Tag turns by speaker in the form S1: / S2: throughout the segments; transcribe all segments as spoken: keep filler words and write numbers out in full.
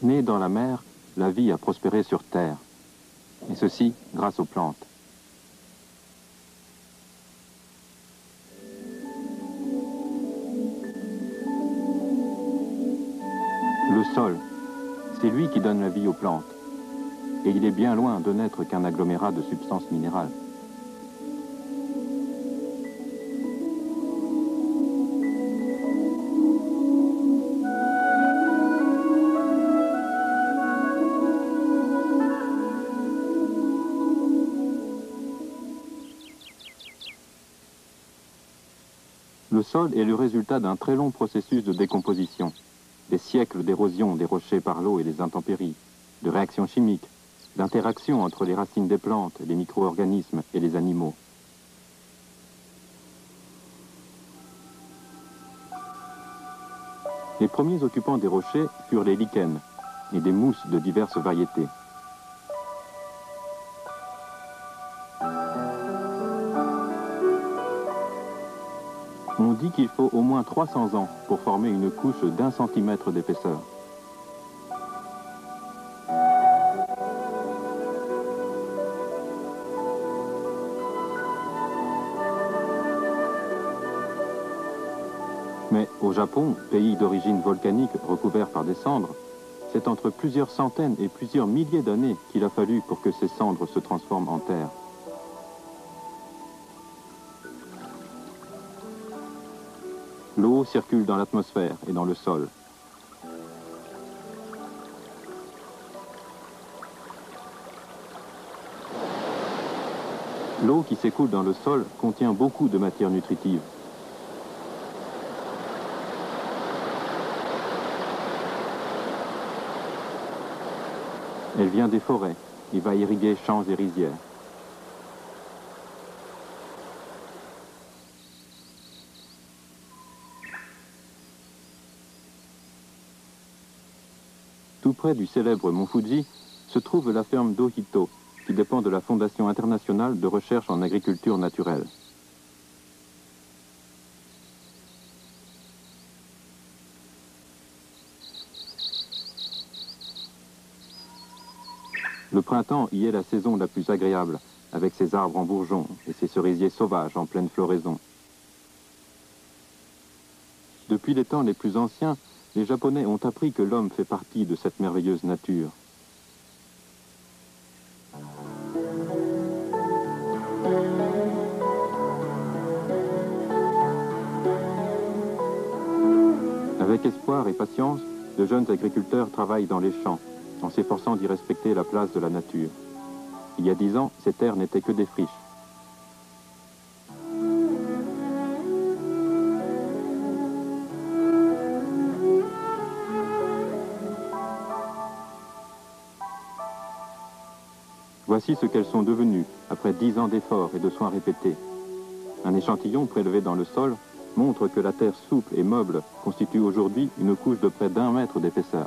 S1: Née dans la mer, la vie a prospéré sur terre, et ceci grâce aux plantes. Le sol, c'est lui qui donne la vie aux plantes, et il est bien loin de n'être qu'un agglomérat de substances minérales. Le sol est le résultat d'un très long processus de décomposition, des siècles d'érosion des rochers par l'eau et les intempéries, de réactions chimiques, d'interactions entre les racines des plantes, les micro-organismes et les animaux. Les premiers occupants des rochers furent les lichens et des mousses de diverses variétés. On dit qu'il faut au moins trois cents ans pour former une couche d'un centimètre d'épaisseur. Mais au Japon, pays d'origine volcanique recouvert par des cendres, c'est entre plusieurs centaines et plusieurs milliers d'années qu'il a fallu pour que ces cendres se transforment en terre. L'eau circule dans l'atmosphère et dans le sol. L'eau qui s'écoule dans le sol contient beaucoup de matière nutritive. Elle vient des forêts et va irriguer champs et rizières. Tout près du célèbre mont Fuji se trouve la ferme d'Ohito, qui dépend de la Fondation internationale de recherche en agriculture naturelle. Le printemps y est la saison la plus agréable, avec ses arbres en bourgeons et ses cerisiers sauvages en pleine floraison. Depuis les temps les plus anciens, les Japonais ont appris que l'homme fait partie de cette merveilleuse nature. Avec espoir et patience, de jeunes agriculteurs travaillent dans les champs, en s'efforçant d'y respecter la place de la nature. Il y a dix ans, ces terres n'étaient que des friches. Voici ce qu'elles sont devenues, après dix ans d'efforts et de soins répétés. Un échantillon prélevé dans le sol montre que la terre souple et meuble constitue aujourd'hui une couche de près d'un mètre d'épaisseur.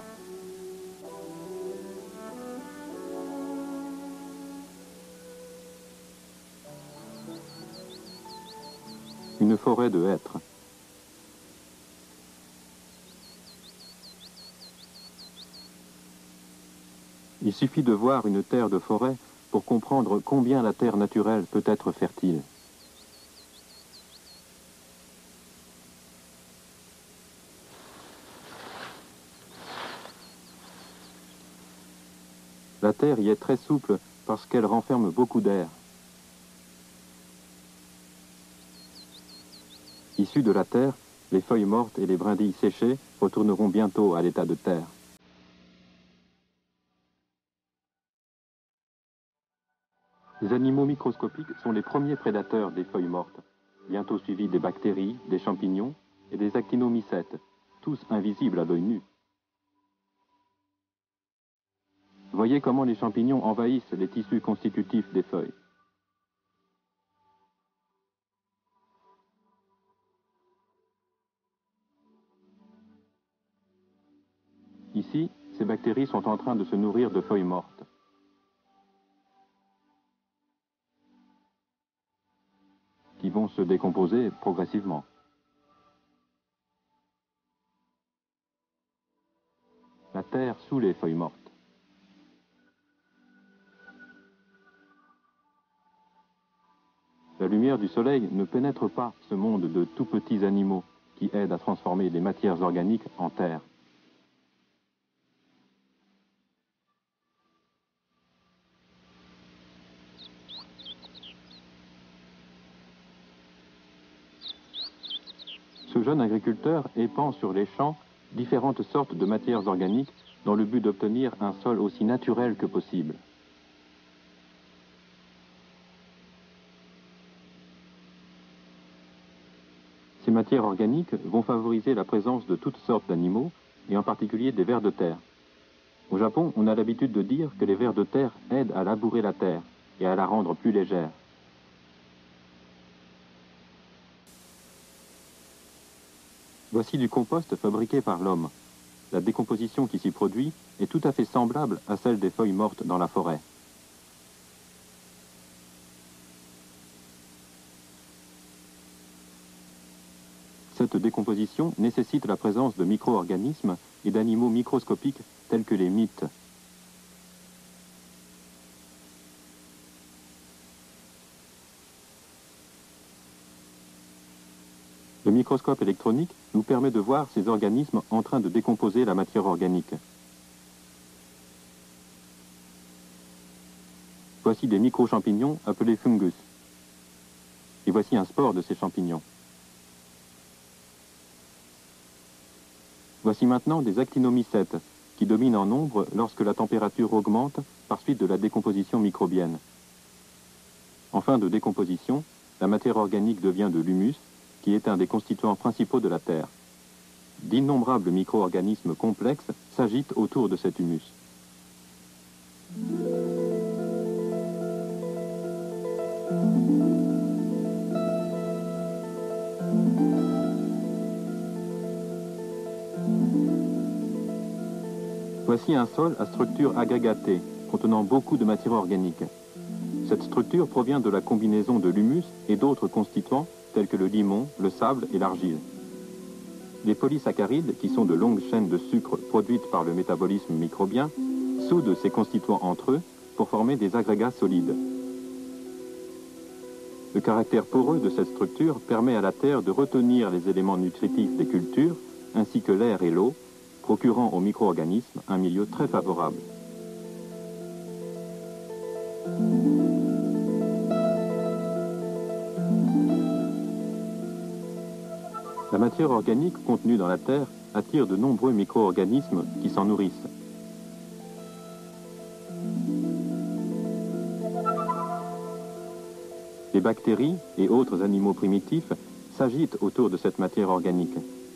S1: Une forêt de hêtres. Il suffit de voir une terre de forêt pour comprendre combien la terre naturelle peut être fertile. La terre y est très souple parce qu'elle renferme beaucoup d'air. Issues de la terre, les feuilles mortes et les brindilles séchées retourneront bientôt à l'état de terre. Les animaux microscopiques sont les premiers prédateurs des feuilles mortes, bientôt suivis des bactéries, des champignons et des actinomycètes, tous invisibles à l'œil nu. Voyez comment les champignons envahissent les tissus constitutifs des feuilles. Ici, ces bactéries sont en train de se nourrir de feuilles mortes. Qui vont se décomposer progressivement. La terre sous les feuilles mortes. La lumière du soleil ne pénètre pas ce monde de tout petits animaux qui aident à transformer les matières organiques en terre. Ce jeune agriculteur épand sur les champs différentes sortes de matières organiques dans le but d'obtenir un sol aussi naturel que possible. Ces matières organiques vont favoriser la présence de toutes sortes d'animaux, et en particulier des vers de terre. Au Japon, on a l'habitude de dire que les vers de terre aident à labourer la terre et à la rendre plus légère. Voici du compost fabriqué par l'homme. La décomposition qui s'y produit est tout à fait semblable à celle des feuilles mortes dans la forêt. Cette décomposition nécessite la présence de micro-organismes et d'animaux microscopiques tels que les mythes. Le microscope électronique nous permet de voir ces organismes en train de décomposer la matière organique. Voici des micro-champignons appelés fungus. Et voici un spore de ces champignons. Voici maintenant des actinomycètes qui dominent en nombre lorsque la température augmente par suite de la décomposition microbienne. En fin de décomposition, la matière organique devient de l'humus, qui est un des constituants principaux de la Terre. D'innombrables micro-organismes complexes s'agitent autour de cet humus. Voici un sol à structure agrégatée, contenant beaucoup de matière organique. Cette structure provient de la combinaison de l'humus et d'autres constituants, tels que le limon, le sable et l'argile. Les polysaccharides, qui sont de longues chaînes de sucre produites par le métabolisme microbien, soudent ces constituants entre eux pour former des agrégats solides. Le caractère poreux de cette structure permet à la terre de retenir les éléments nutritifs des cultures, ainsi que l'air et l'eau, procurant aux micro-organismes un milieu très favorable. La matière organique contenue dans la terre attire de nombreux micro-organismes qui s'en nourrissent. Les bactéries et autres animaux primitifs s'agitent autour de cette matière organique.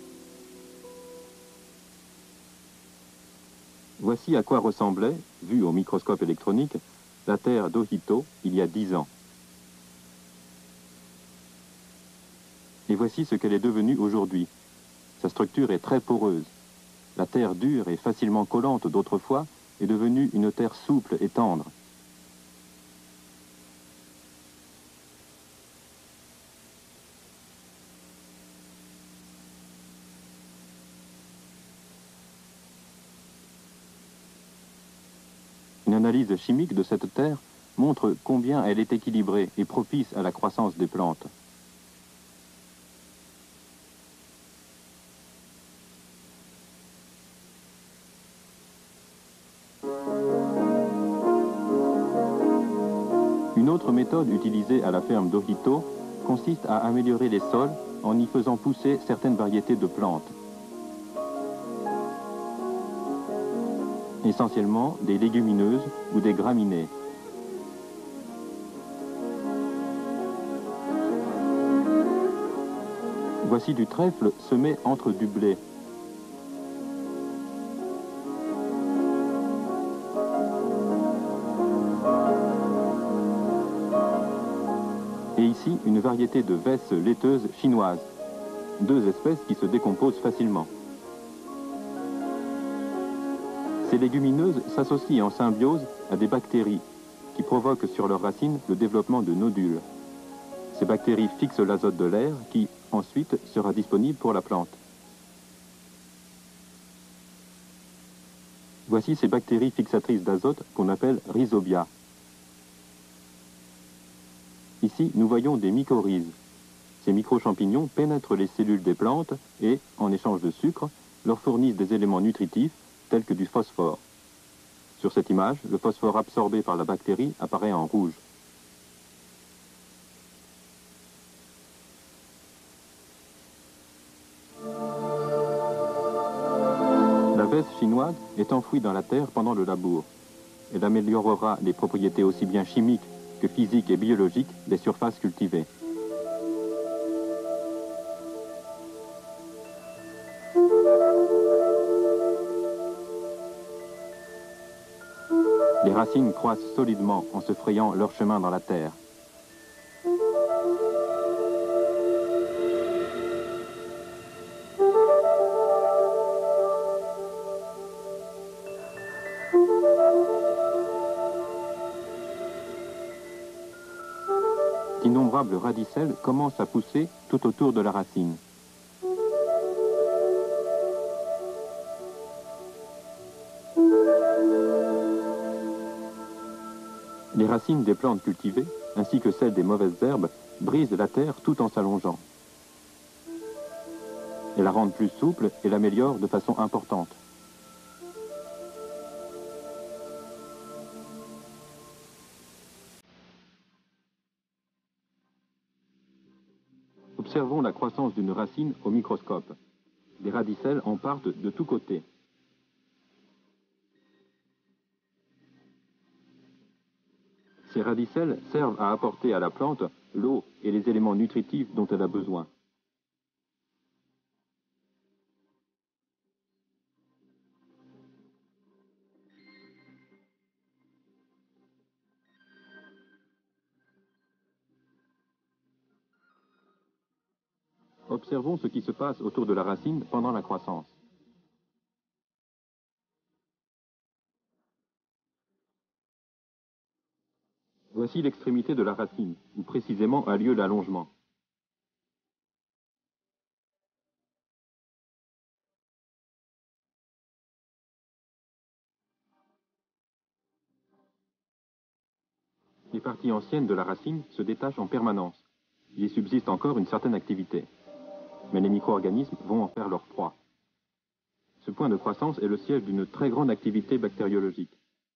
S1: Voici à quoi ressemblait, vue au microscope électronique, la terre d'Ohito il y a dix ans. Et voici ce qu'elle est devenue aujourd'hui. Sa structure est très poreuse. La terre dure et facilement collante d'autrefois est devenue une terre souple et tendre. Une analyse chimique de cette terre montre combien elle est équilibrée et propice à la croissance des plantes. Une autre méthode utilisée à la ferme d'Ohito consiste à améliorer les sols en y faisant pousser certaines variétés de plantes. Essentiellement des légumineuses ou des graminées. Voici du trèfle semé entre du blé. Et ici, une variété de vesses laiteuses chinoises, deux espèces qui se décomposent facilement. Ces légumineuses s'associent en symbiose à des bactéries qui provoquent sur leurs racines le développement de nodules. Ces bactéries fixent l'azote de l'air qui, ensuite, sera disponible pour la plante. Voici ces bactéries fixatrices d'azote qu'on appelle rhizobia. Ici, nous voyons des mycorhizes. Ces micro-champignons pénètrent les cellules des plantes et, en échange de sucre, leur fournissent des éléments nutritifs tels que du phosphore. Sur cette image, le phosphore absorbé par la bactérie apparaît en rouge. La vèse chinoise est enfouie dans la terre pendant le labour. Elle améliorera les propriétés aussi bien chimiques que physiques et biologiques des surfaces cultivées. Les racines croissent solidement en se frayant leur chemin dans la terre. D'innombrables radicelles commencent à pousser tout autour de la racine. Les racines des plantes cultivées, ainsi que celles des mauvaises herbes, brisent la terre tout en s'allongeant. Elles la rendent plus souple et l'améliorent de façon importante. Observons la croissance d'une racine au microscope. Les radicelles en partent de tous côtés. Ces radicelles servent à apporter à la plante l'eau et les éléments nutritifs dont elle a besoin. Observons ce qui se passe autour de la racine pendant la croissance. Voici l'extrémité de la racine, où précisément a lieu l'allongement. Les parties anciennes de la racine se détachent en permanence. Il y subsiste encore une certaine activité. Mais les micro-organismes vont en faire leur proie. Ce point de croissance est le siège d'une très grande activité bactériologique.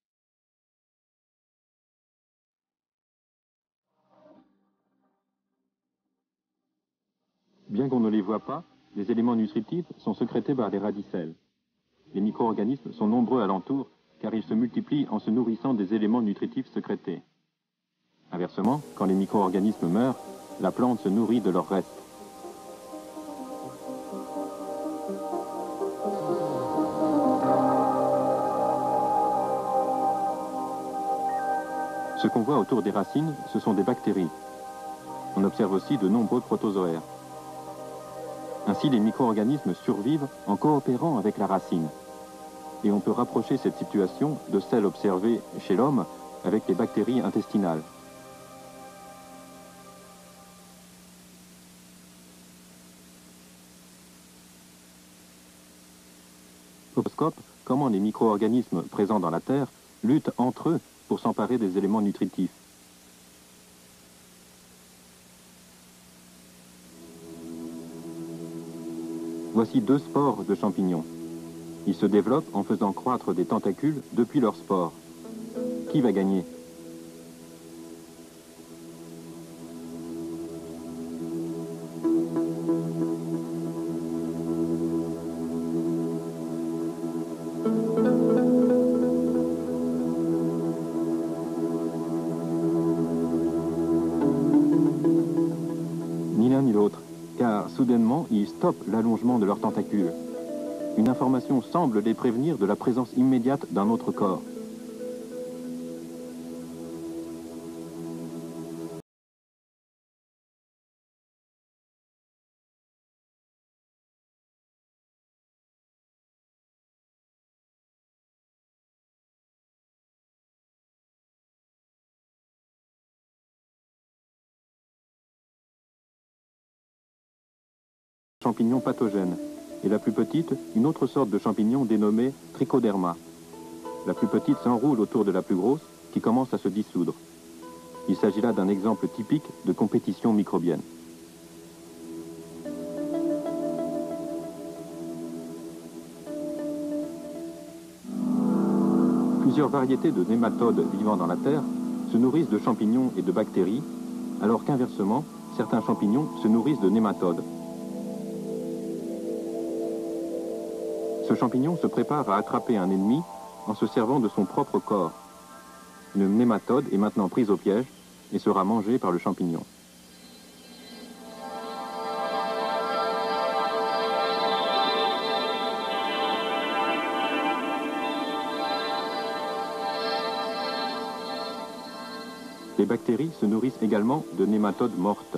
S1: Bien qu'on ne les voit pas, les éléments nutritifs sont sécrétés par les radicelles. Les micro-organismes sont nombreux alentour car ils se multiplient en se nourrissant des éléments nutritifs sécrétés. Inversement, quand les micro-organismes meurent, la plante se nourrit de leurs restes. Ce qu'on voit autour des racines, ce sont des bactéries. On observe aussi de nombreux protozoaires. Ainsi, les micro-organismes survivent en coopérant avec la racine. Et on peut rapprocher cette situation de celle observée chez l'homme avec les bactéries intestinales. Au microscope, comment les micro-organismes présents dans la Terre luttent entre eux pour s'emparer des éléments nutritifs. Voici deux spores de champignons. Ils se développent en faisant croître des tentacules depuis leurs spores. Qui va gagner ? Ni l'un ni l'autre, car soudainement, ils stoppent l'allongement de leurs tentacules. Une information semble les prévenir de la présence immédiate d'un autre corps. Champignon pathogène, et la plus petite, une autre sorte de champignon dénommée Trichoderma. La plus petite s'enroule autour de la plus grosse, qui commence à se dissoudre. Il s'agit là d'un exemple typique de compétition microbienne. Plusieurs variétés de nématodes vivant dans la Terre se nourrissent de champignons et de bactéries, alors qu'inversement, certains champignons se nourrissent de nématodes. Ce champignon se prépare à attraper un ennemi en se servant de son propre corps. Une nématode est maintenant prise au piège et sera mangée par le champignon. Les bactéries se nourrissent également de nématodes mortes.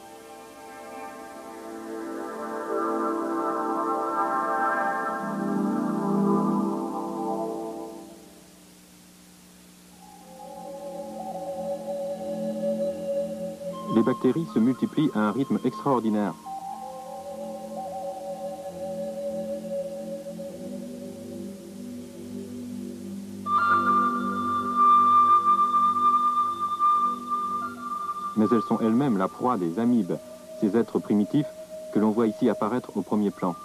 S1: Les bactéries se multiplient à un rythme extraordinaire. Mais elles sont elles-mêmes la proie des amibes, ces êtres primitifs que l'on voit ici apparaître au premier plan.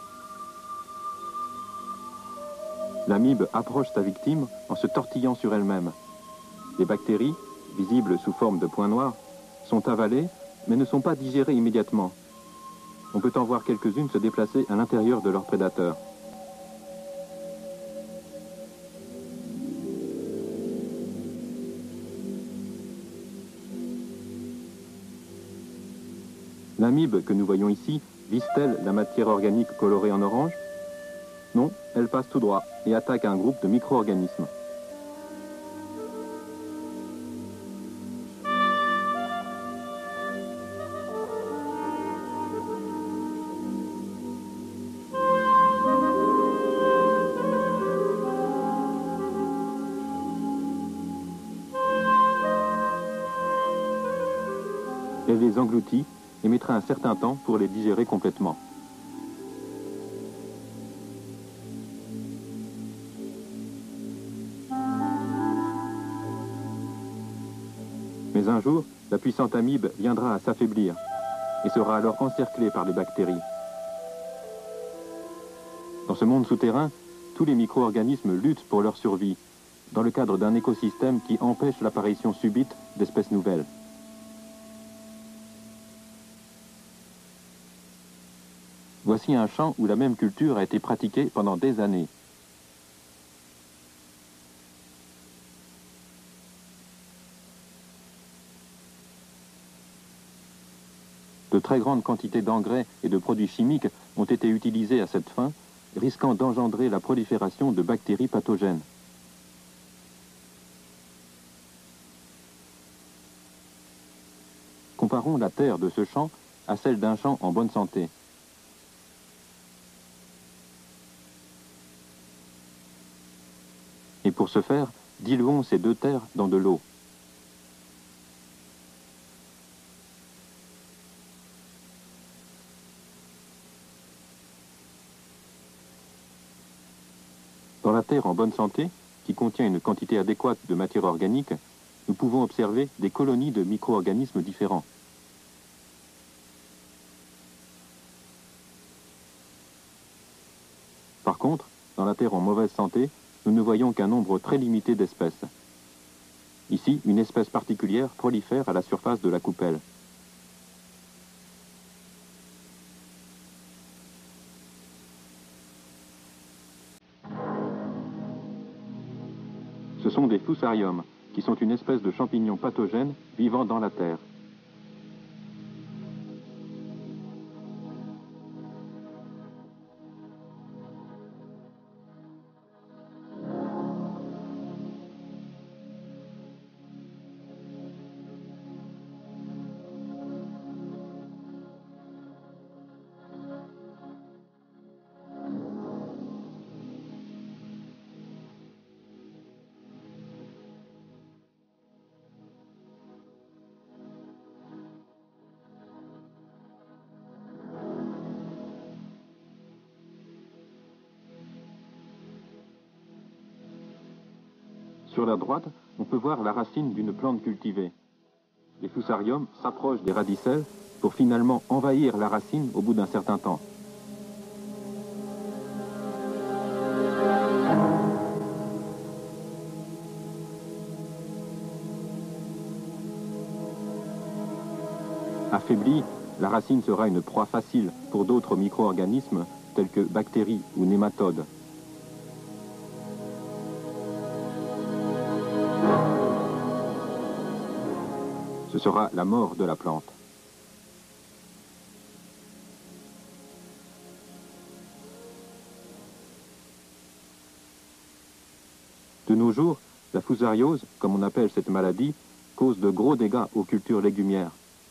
S1: L'amibe approche sa victime en se tortillant sur elle-même. Les bactéries, visibles sous forme de points noirs, sont avalées, mais ne sont pas digérées immédiatement. On peut en voir quelques-unes se déplacer à l'intérieur de leur prédateur. L'amibe que nous voyons ici vise-t-elle la matière organique colorée en orange? Non, elle passe tout droit et attaque un groupe de micro-organismes. Elle les engloutit et mettra un certain temps pour les digérer complètement. Mais un jour, la puissante amibe viendra à s'affaiblir et sera alors encerclée par les bactéries. Dans ce monde souterrain, tous les micro-organismes luttent pour leur survie, dans le cadre d'un écosystème qui empêche l'apparition subite d'espèces nouvelles. Voici un champ où la même culture a été pratiquée pendant des années. De très grandes quantités d'engrais et de produits chimiques ont été utilisés à cette fin, risquant d'engendrer la prolifération de bactéries pathogènes. Comparons la terre de ce champ à celle d'un champ en bonne santé. Et pour ce faire, diluons ces deux terres dans de l'eau. Dans la terre en bonne santé, qui contient une quantité adéquate de matière organique, nous pouvons observer des colonies de micro-organismes différents. Par contre, dans la terre en mauvaise santé, nous ne voyons qu'un nombre très limité d'espèces. Ici, une espèce particulière prolifère à la surface de la coupelle. Ce sont des fusariums, qui sont une espèce de champignons pathogènes vivant dans la terre. Sur la droite, on peut voir la racine d'une plante cultivée. Les fusariums s'approchent des radicelles pour finalement envahir la racine au bout d'un certain temps. Affaiblie, la racine sera une proie facile pour d'autres micro-organismes tels que bactéries ou nématodes. Ce sera la mort de la plante. De nos jours, la fusariose, comme on appelle cette maladie, cause de gros dégâts aux cultures légumières.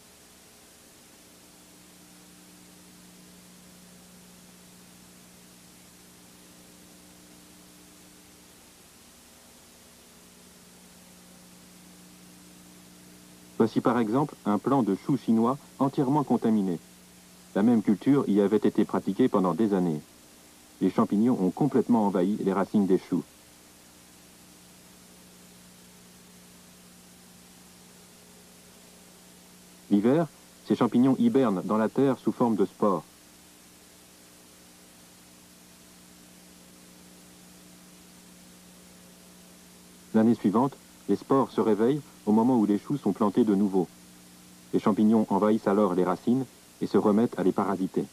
S1: Voici par exemple un plant de choux chinois entièrement contaminé. La même culture y avait été pratiquée pendant des années. Les champignons ont complètement envahi les racines des choux. L'hiver, ces champignons hibernent dans la terre sous forme de spores. L'année suivante, les spores se réveillent au moment où les choux sont plantés de nouveau. Les champignons envahissent alors les racines et se remettent à les parasiter.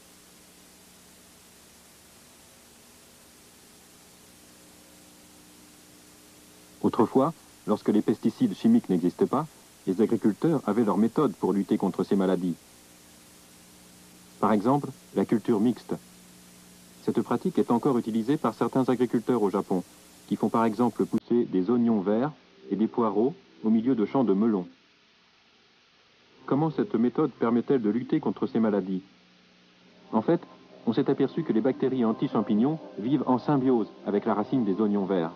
S1: Autrefois, lorsque les pesticides chimiques n'existaient pas, les agriculteurs avaient leur méthode pour lutter contre ces maladies. Par exemple, la culture mixte. Cette pratique est encore utilisée par certains agriculteurs au Japon, qui font par exemple pousser des oignons verts et des poireaux au milieu de champs de melons. Comment cette méthode permet-elle de lutter contre ces maladies? En fait, on s'est aperçu que les bactéries anti-champignons vivent en symbiose avec la racine des oignons verts.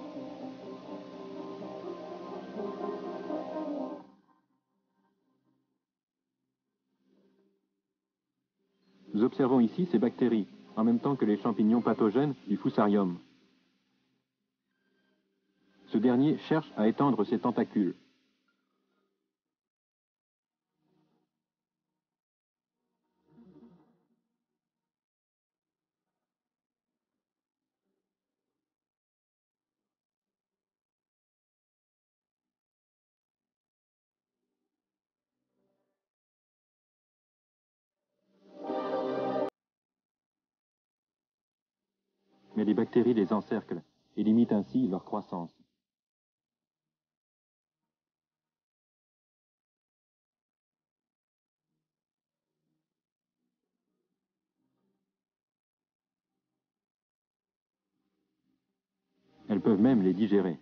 S1: Nous observons ici ces bactéries, en même temps que les champignons pathogènes du fusarium. Ce dernier cherche à étendre ses tentacules. Mais les bactéries les encerclent et limitent ainsi leur croissance. Elles peuvent même les digérer.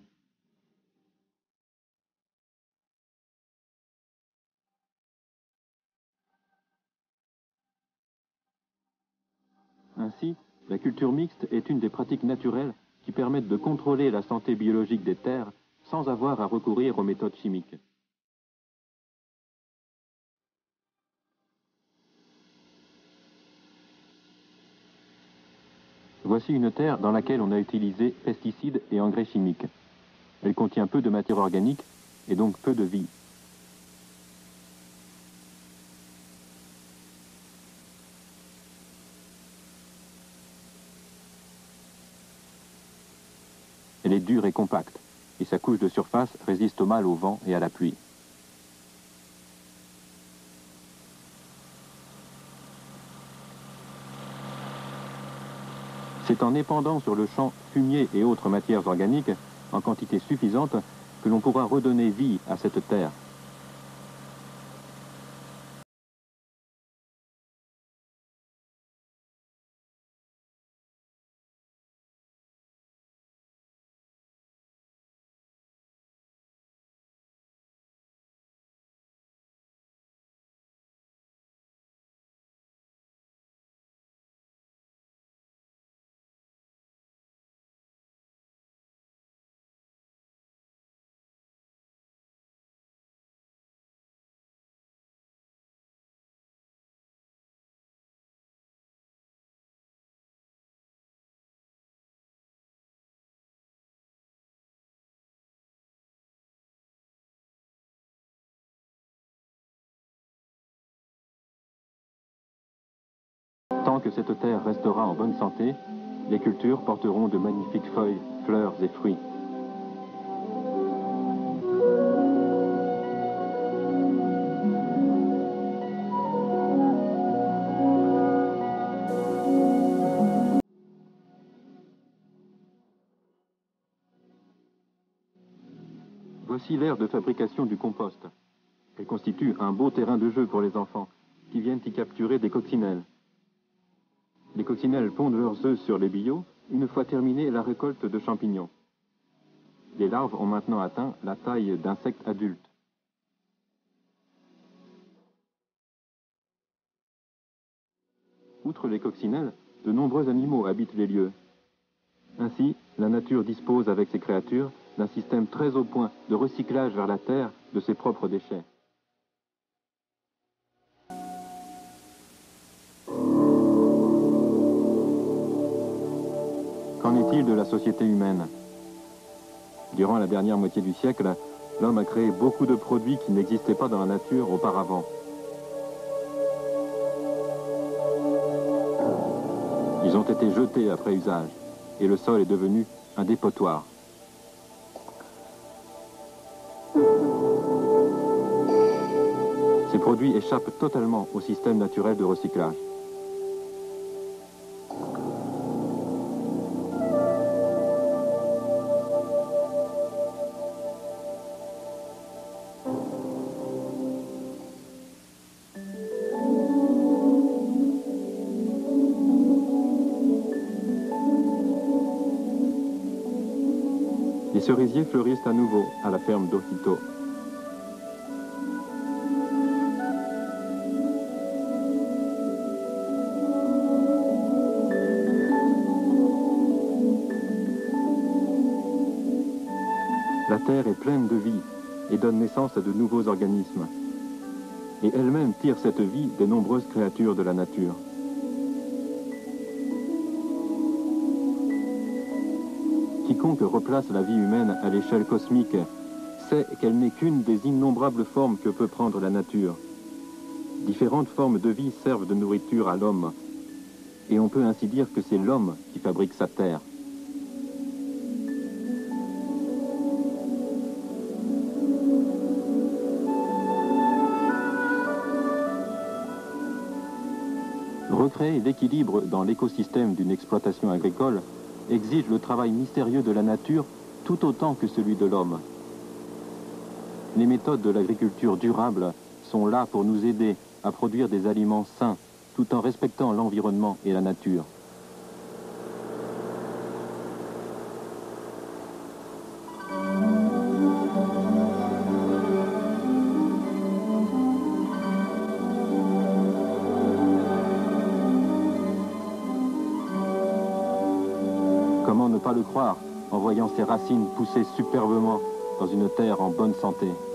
S1: Ainsi, la culture mixte est une des pratiques naturelles qui permettent de contrôler la santé biologique des terres sans avoir à recourir aux méthodes chimiques. Voici une terre dans laquelle on a utilisé pesticides et engrais chimiques. Elle contient peu de matière organique et donc peu de vie. Elle est dure et compacte, et sa couche de surface résiste mal au vent et à la pluie. C'est en épandant sur le champ fumier et autres matières organiques en quantité suffisante que l'on pourra redonner vie à cette terre. tant que cette terre restera en bonne santé, les cultures porteront de magnifiques feuilles, fleurs et fruits. Voici l'ère de fabrication du compost. Elle constitue un beau terrain de jeu pour les enfants, qui viennent y capturer des coccinelles. Les coccinelles pondent leurs œufs sur les billots, une fois terminée la récolte de champignons. Les larves ont maintenant atteint la taille d'insectes adultes. Outre les coccinelles, de nombreux animaux habitent les lieux. Ainsi, la nature dispose avec ses créatures d'un système très au point de recyclage vers la terre de ses propres déchets. Qu'en est-il de la société humaine? Durant la dernière moitié du siècle, l'homme a créé beaucoup de produits qui n'existaient pas dans la nature auparavant. Ils ont été jetés après usage, et le sol est devenu un dépotoir. Ces produits échappent totalement au système naturel de recyclage. Les cerisiers fleurissent à nouveau à la ferme d'Ojito. La terre est pleine de vie et donne naissance à de nouveaux organismes. Et elle-même tire cette vie des nombreuses créatures de la nature. Quiconque replace la vie humaine à l'échelle cosmique sait qu'elle n'est qu'une des innombrables formes que peut prendre la nature. Différentes formes de vie servent de nourriture à l'homme, et on peut ainsi dire que c'est l'homme qui fabrique sa terre. Recréer l'équilibre dans l'écosystème d'une exploitation agricole exige le travail mystérieux de la nature tout autant que celui de l'homme. Les méthodes de l'agriculture durable sont là pour nous aider à produire des aliments sains tout en respectant l'environnement et la nature. Comment ne pas le croire en voyant ces racines pousser superbement dans une terre en bonne santé?